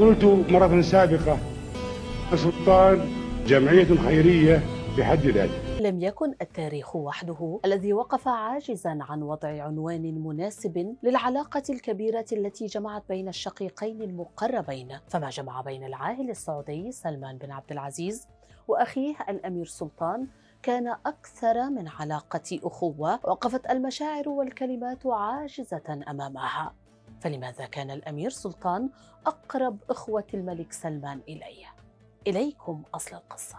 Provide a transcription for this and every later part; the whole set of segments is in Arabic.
قلت مرة سابقة السلطان جمعية خيرية بحد ذاتها. لم يكن التاريخ وحده الذي وقف عاجزا عن وضع عنوان مناسب للعلاقة الكبيرة التي جمعت بين الشقيقين المقربين، فما جمع بين العاهل السعودي سلمان بن عبد العزيز وأخيه الأمير سلطان كان أكثر من علاقة أخوة وقفت المشاعر والكلمات عاجزة أمامها. فلماذا كان الأمير سلطان أقرب إخوة الملك سلمان إليه؟ إليكم أصل القصة.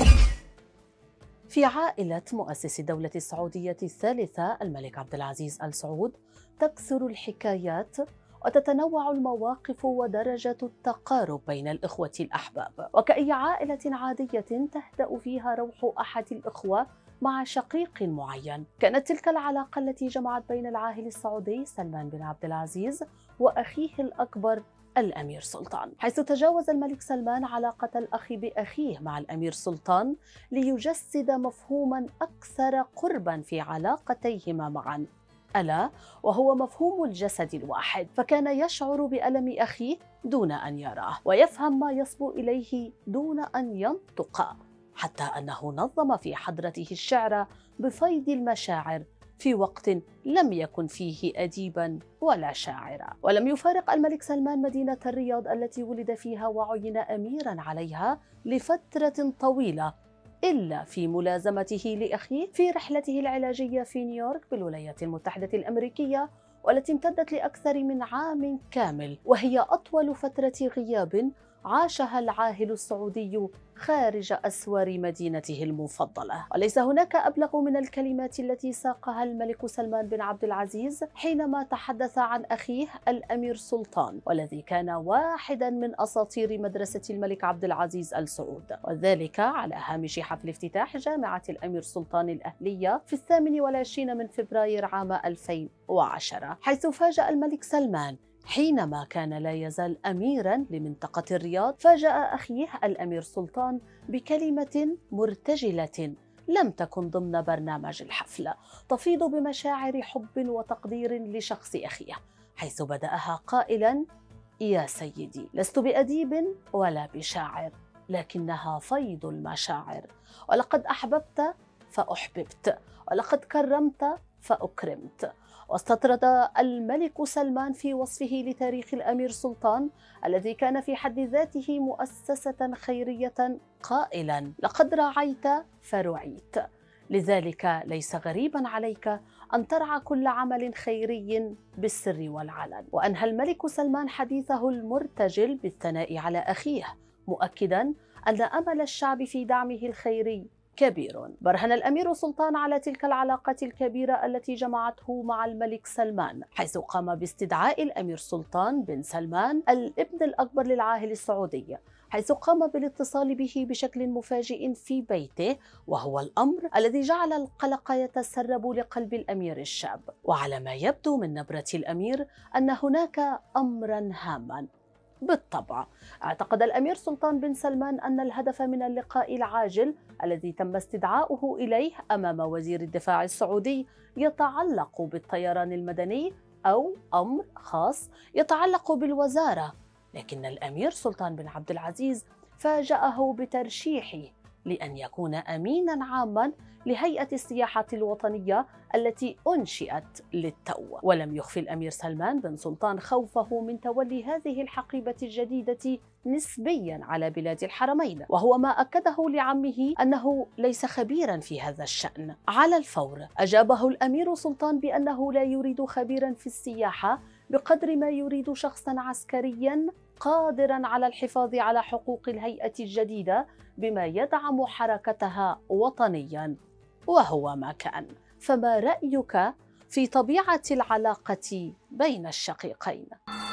في عائلة مؤسس الدولة السعودية الثالثة الملك عبد العزيز آل سعود تكثر الحكايات وتتنوع المواقف ودرجة التقارب بين الإخوة الأحباب، وكأي عائلة عادية تهدأ فيها روح أحد الإخوة مع شقيق معين. كانت تلك العلاقة التي جمعت بين العاهل السعودي سلمان بن عبد العزيز وأخيه الأكبر الأمير سلطان، حيث تجاوز الملك سلمان علاقة الأخ بأخيه مع الأمير سلطان ليجسد مفهوما أكثر قربا في علاقتيهما معا، ألا وهو مفهوم الجسد الواحد. فكان يشعر بألم أخيه دون أن يراه، ويفهم ما يصبو إليه دون أن ينطق، حتى أنه نظم في حضرته الشعر بفيض المشاعر في وقت لم يكن فيه أديبا ولا شاعرا. ولم يفارق الملك سلمان مدينة الرياض التي ولد فيها وعين أميرا عليها لفترة طويلة إلا في ملازمته لأخيه في رحلته العلاجية في نيويورك بالولايات المتحدة الأمريكية، والتي امتدت لأكثر من عام كامل، وهي أطول فترة غياب عاشها العاهل السعودي خارج أسوار مدينته المفضلة. وليس هناك أبلغ من الكلمات التي ساقها الملك سلمان بن عبد العزيز حينما تحدث عن أخيه الأمير سلطان، والذي كان واحدا من أساطير مدرسة الملك عبد العزيز آل سعود، وذلك على هامش حفل افتتاح جامعة الأمير سلطان الأهلية في 28 من فبراير عام 2010، حيث فاجأ الملك سلمان حينما كان لا يزال أميراً لمنطقة الرياض، فاجأ أخيه الأمير سلطان بكلمة مرتجلة لم تكن ضمن برنامج الحفل، تفيض بمشاعر حب وتقدير لشخص أخيه، حيث بدأها قائلاً: يا سيدي، لست بأديب ولا بشاعر، لكنها فيض المشاعر، ولقد أحببت فأحببت، ولقد كرمت فأكرمت. واستطرد الملك سلمان في وصفه لتاريخ الأمير سلطان الذي كان في حد ذاته مؤسسة خيرية قائلاً: لقد راعيت فرعيت، لذلك ليس غريباً عليك أن ترعى كل عمل خيري بالسر والعلن. وأنهى الملك سلمان حديثه المرتجل بالثناء على أخيه، مؤكداً أن أمل الشعب في دعمه الخيري كبير. برهن الأمير سلطان على تلك العلاقة الكبيرة التي جمعته مع الملك سلمان، حيث قام باستدعاء الأمير سلطان بن سلمان الابن الأكبر للعاهل السعودي، حيث قام بالاتصال به بشكل مفاجئ في بيته، وهو الأمر الذي جعل القلق يتسرب لقلب الأمير الشاب. وعلى ما يبدو من نبرة الأمير أن هناك أمرا هاما. بالطبع اعتقد الأمير سلطان بن سلمان أن الهدف من اللقاء العاجل الذي تم استدعاؤه إليه أمام وزير الدفاع السعودي يتعلق بالطيران المدني أو أمر خاص يتعلق بالوزارة، لكن الأمير سلطان بن عبد العزيز فاجأه بترشيحه لأن يكون أميناً عاماً لهيئة السياحة الوطنية التي أنشئت للتو. ولم يخفي الأمير سلمان بن سلطان خوفه من تولي هذه الحقيبة الجديدة نسبياً على بلاد الحرمين، وهو ما أكده لعمه أنه ليس خبيراً في هذا الشأن. على الفور أجابه الأمير سلطان بأنه لا يريد خبيراً في السياحة بقدر ما يريد شخصاً عسكرياً قادراً على الحفاظ على حقوق الهيئة الجديدة بما يدعم حركتها وطنياً، وهو ما كان. فما رأيك في طبيعة العلاقة بين الشقيقين؟